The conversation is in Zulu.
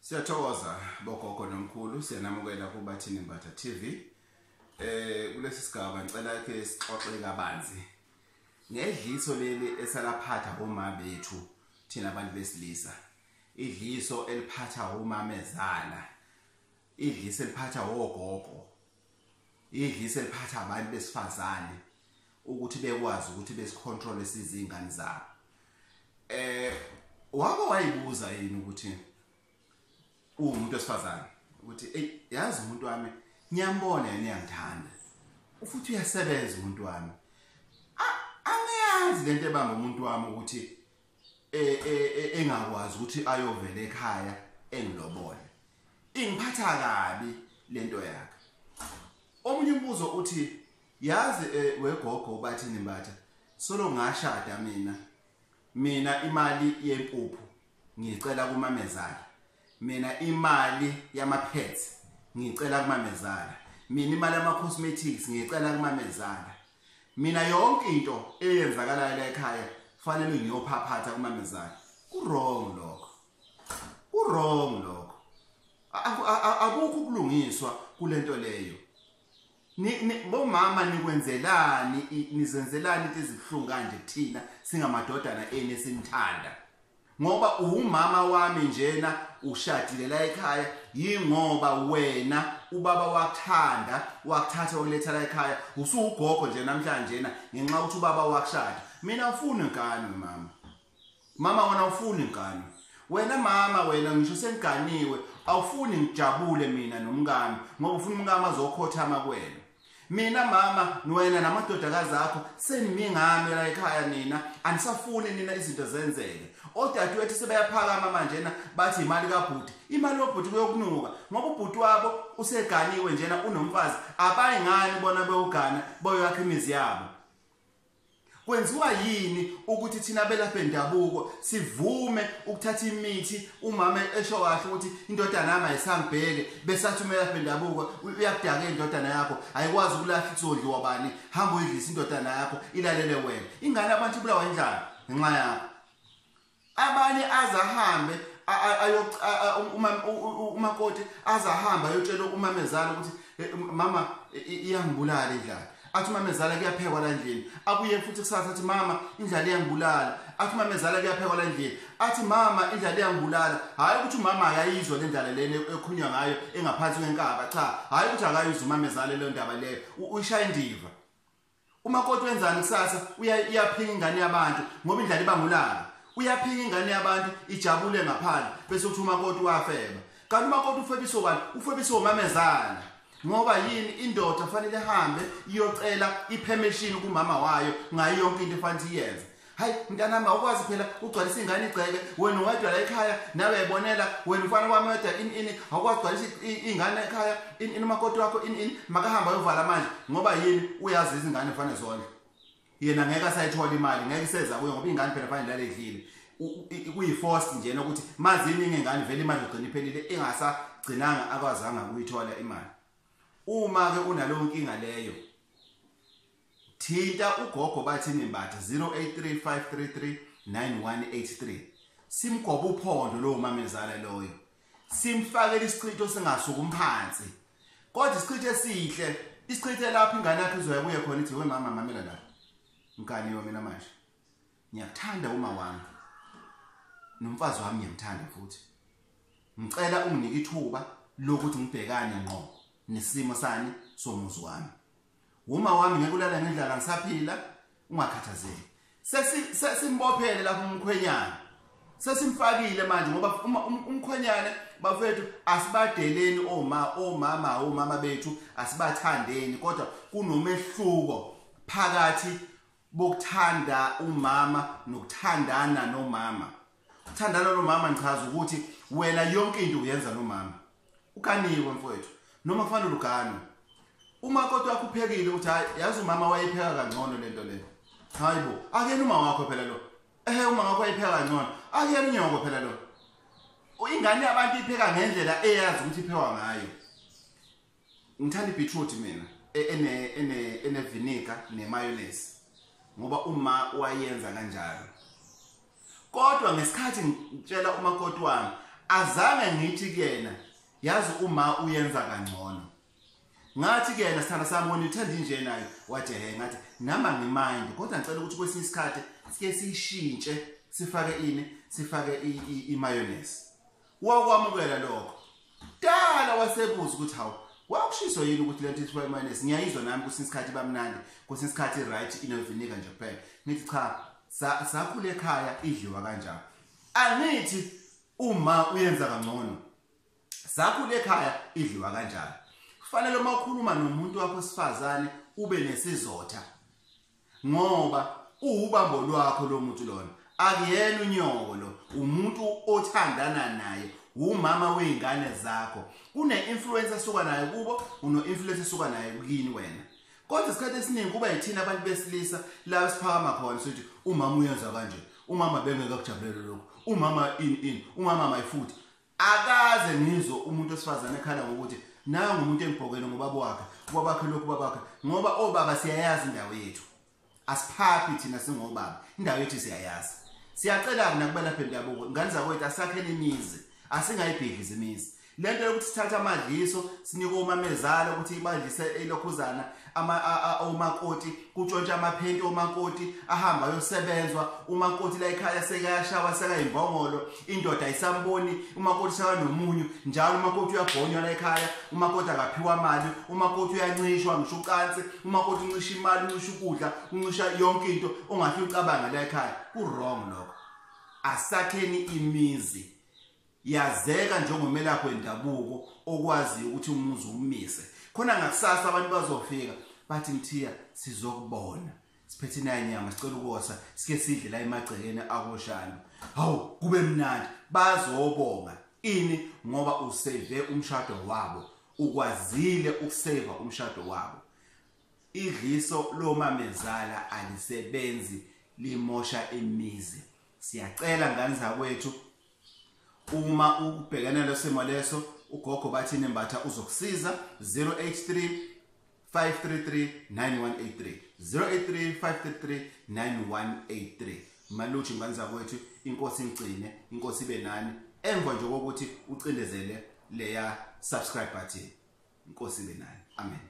Siyathokoza bogogo nomkhulu siyanamukela kuBathini Mbatha TV. Kulesi sigaba ngicela ke sixoxe kabanzi ngedliso leli esalaphatha omama bethu thina abantu besilisa. Idliso eliphatha omamezala. Idliso eliphatha ogogo. Idliso eliphatha abantu besifazane ukuthi bekwazi ukuthi besicontrol isizingane zabo. Waba wayibuza yini ukuthi umuntu wesifazane ukuthi yazi umuntu wami ngiyambona yena uyangithanda ufuthi uyasebenza umuntu wami angiyazi lento ebamba umuntu wami ukuthi engakwazi ukuthi ayovela ekhaya engilobole ingiphatha kabi lento yakhe. Omunye umbuzo uthi yazi wegogo Bathini Mbatha solo ngashada mina imali yempuphu ngicela kumamezala. Mina imali yama-pets ngicela kumamezala. Mina imali yama-cosmetics ngicela kumamezala. Mina yonke into eyenzakalayo la ekhaya fanele ngiyophaphatha kumamezala. Wrong lokho. Akukho ukulungiswa kulento leyo. Bomama nikwenzelani nizenzelani into ezibhlungu kanje thina singamadodana ene sinithanda. Ngoba umama wami njena ushadile la ekhaya yingoba wena ubaba wakuthanda wakuthatha uletha la ekhaya usugogo nje namhlanje ngenxa ukuthi ubaba wakushada. Mina ufuna ingane mama wena ufuna ingane. Wena mama wena ngisho senganiwe awufuni ngijabule mina nomngami ngoba ufuna umngami azokhothama kuwena. Mina mama wena namadodakazi akho senimingame la ekhaya nina anisafuni nina izinto zenzeke. Odadewethu sebeyaphakama manje bathi imali kaBhuti. Imali yoBhuti kuyokunuka ngoba uBhuti wabo useganiwe njena unomfazi abayingani bona bewugana boyakha imizi yabo. Kwenziwa yini ukuthi thina belapha endabuko sivume ukuthatha imithi umama esho kahle ukuthi indodana yami ayisangibheke besathi umelapha endabuko uyakudaka indodana yakho ayikwazi ukulahla itsondli wabani hamba uyidlisa indodana yakho ilalele wena. Ingane abantu bulawa indlala ngenxa yakho. Abanye azahambe umakoti azahambe ayotshela umamezala ukuthi mama iyangibulala indlala. Athi umamezala kuyaphekwa la endlini. Abuye futhi kusasa athi mama indlala iyangibulala. Athi umamezala kuyaphekwa la endlini. Athi mama indlala iyangibulala. Hayi ukuthi umama akayizwa le ndlela lene ekhunywa ngayo engaphansi kwenkaba cha. Hayi ukuthi akayizwa umamezala le ndaba leyo uyishaya indiva. Umakoti wenzani kusasa uyaphika ingane yabantu ngoba indlala ibangulala. Uyaphika ingane yabantu ijabule ngaphandle bese uthi umakoti wafeba. Kanti umakoti ufebiso bani? Ufebiso umamezala. Ngoba yini indoda fanele ihambe iyocela ipermission kumama wayo ngayo yonke into efanele iyenze. Hayi mntanami awukwazi phela ugcwalisa ingane igceke wena wedwa la ekhaya nawe yayibonela wena ufana kwameda awukwazi ugcwalisa ingane ekhaya umakoti wakho makahamba ayovala manje ngoba yini uyazi izingane efanele zonke. Yena ngeke asayithola imali ngeke iseza kuyo ngoba ingane phela fanele lale edlile. Kuyiforce nje ukuthi mazini ingane vele imali ugcina iphelile engasagcinanga akwazanga ukuyithola imali. Uma ke unaleyo nkinga leyo thinta ugogo Bathini Mbatha 0835339183 simgoba uphondo lo mamezala loyo simfakele isichitho singasuka umphansi kodwa isichitho esihle isichitho lapha ingane yakhe izoyabuye khona ithi we mama mamela la mkaniwe mina manje ngiyakuthanda uma wami nomfazi wami ngiyamthanda futhi ngicela unginike ithuba lokuthi ngibhekane ngqo nesimo sani somuzi wami. Uma wami ngeke ulala ngendlala ngisaphila ungakhathazeki. Sesimbophele lapho umkhwenyana. Sesimfakile manje ngoba umkhwenyana bafethu asibadeleni omama bethu asibathandeni kodwa kunomehluko phakathi bokuthanda umama nokuthandana nomama. Ukuthandana nomama ngichaza ukuthi wena yonke into uyenza nomama. Ukaniwe mfowethu. Noma kufanele ugane umakoti wakho uphekile ukuthi hayi yazi umama wayepheka kangcono lento le. Hayibo akuyena uma wakho phela lo. Uma wakho wayepheka kangcono akuyena unyoko phela lo. Ingane yabantu ipheka ngendlela eyazi ukuthi iphekwa ngayo. Ngithanda ibeetroot mina ene vinegar ne mayonnaise ngoba uma wayenza kanjalo. Kodwa ngesikhathi ngitshela umakoti wami azange ngithi kuyena yazi uma uyenza kangcono ngathi kuyena sithanda sami wona uthanda nje nayo wathi ngathi nama ngimind kodwa ngicela ukuthi kwesinye isikhathi sike sishintshe sifake imayonnaise wakwamukela lokho dala wasebuza ukuthi hawu wakushiso yini ukuthi lento isifake imayonnaise ngiyayizwa nami kwesinye isikhathi bamnandi kwesinye isikhathi right inovinegar nje kuphela ngithi cha sakhule ekhaya idliwa kanjalo angithi uma uyenza kangcono sakhule ekhaya idliwa kanjalo kufanele uma ukhuluma nomuntu wakho osifazane ube nesizotha ngoba ubambo lwakho lo muntu lona akuyena unyoko lo umuntu othandana naye umama weingane zakho une-influence esuka naye kubo uno-influence esuka naye kini wena kodwa isikhathi esiningi kuba yithina abantu besilisa la siphakama khona sithi umama uyenza kanje umama bengeke kujabulele lokho umama umama mayifuthi akaze ngizwe umuntu osifazane ekhala ngokuthi nangu umuntu engibhokene ngobaba wakhe lokhu babakhe ngoba obaba siyayazi indawo yethu asiphaphi thina singobaba indawo yethu siyayazi siyacela nakuba lapha endabuko ngane zakwethu asakhele imizi asingayibhidliza imizi lento yokuthi sithatha amadliso sinike umamezala ukuthi ibadlise elokhuzana umakoti kutshontsha amaphenti omakoti ahamba ayosebenzwa umakoti la ekhaya sekayashawa sekayimbongolo indoda ayisamboni umakoti seka nomunyu njalo umakoti uyabhonywa la ekhaya umakoti akaphiwa imali umakoti uyancishwa ngisho ucansi umakoti uncisha imali uncisha ukudla uncisha yonke into ongahle ucabanga la ekhaya ku-wrong lokho asakheni imizi yazeka njengomelaphi wendabuko okwazi ukuthi umuzi umise khona ngakusasa abantu bazofika bathi Mthiya sizokubona siphethe nayo inyama sicela ukuwosa sike sidle la emagcekeni akoshana hawu kube mnandi bazobonga ini ngoba usave umshado wabo ukwazile ukusave umshado wabo idliso lomamezala alisebenzi limosha imizi siyacela ngane zakwethu uma ubhekana lesimo leso ugogo bathi nembatha uzokusiza 083 533 9183 083 533 9183 maluthi ngane zakwethu inkosi ingcine inkosi ibe nani emva nje kokuthi ucindezele leya subscribe button inkosi ibe nani amen.